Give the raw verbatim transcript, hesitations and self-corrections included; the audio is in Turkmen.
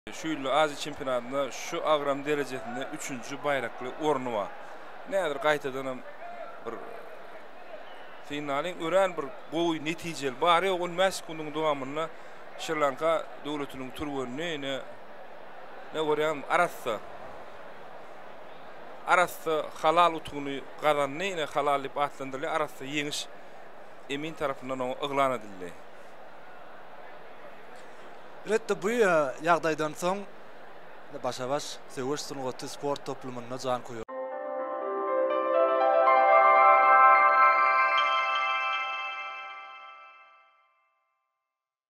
Şu yıl Aziya çempionatında şu agram derecesinde üçüncü bayraklı ornu var. Nädir gaýtadan bir finalin ören bir gowy netijeli bari ol meskunun dowamında Sri Lanka döwletiniň turganyny ne ne görýän arasda arasda halal utugyny gazanny ne halal diýip atlandyrly arasda ýeňiş emin tarapyndan yglan edildi. Elbette bu ýagdaýdan soň başa-baş Sewers Sungoty sport toplumyna jan koýuyor.